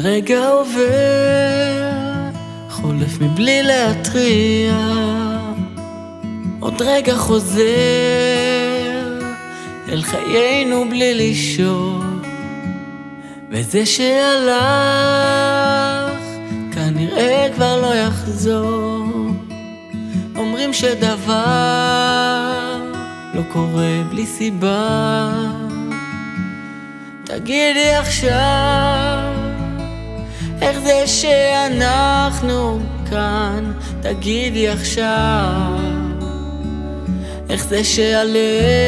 רגע עובר, חולף מבלי להתריע, עוד רגע חוזר אל חיינו בלי לשאול, וזה שהלך כנראה כבר לא יחזור. אומרים שדבר לא קורה בלי סיבה, תגידי עכשיו איך זה שאנחנו כאן, תגידי עכשיו איך זה שהלב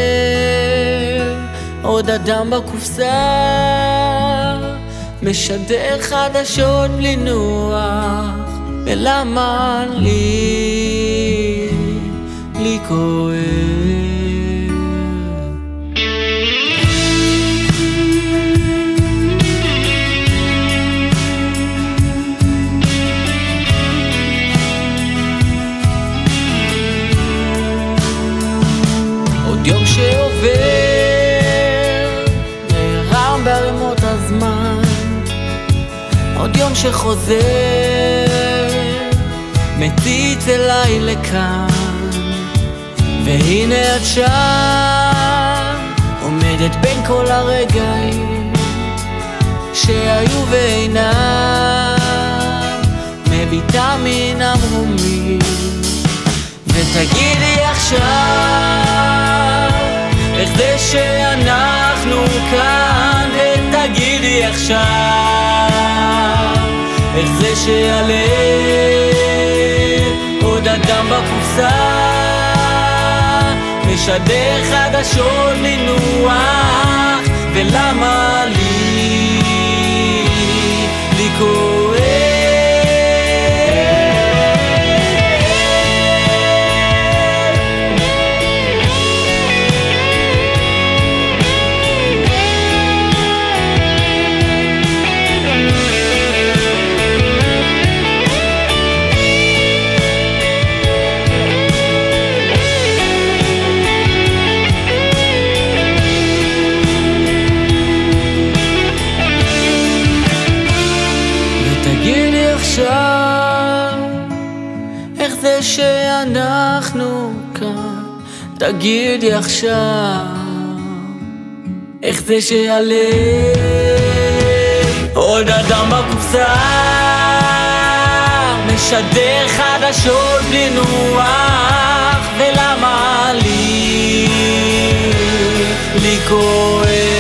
עוד אדם בקופסה, משדר חדשות בלי נוח, ולמה לי כואב. יום שעובר נערם בערימות הזמן, עוד יום שחוזר מציץ אליי לכאן, והנה את שם עומדת בין כל הרגעים שהיו ואינם, מביטה מן המרומים, ותגידי עכשיו איך זה שאנחנו כאן, ותגידי עכשיו איך זה שהלב עוד אדם בקופסה, משדר חדשות בלי נוח, ולמה לי כואב. תגידי עכשיו איך זה שאנחנו כאן, תגידי עכשיו איך זה שהלב עוד אדם בקופסה, משדר חדשות בלי נוח, ולמה לי כואב.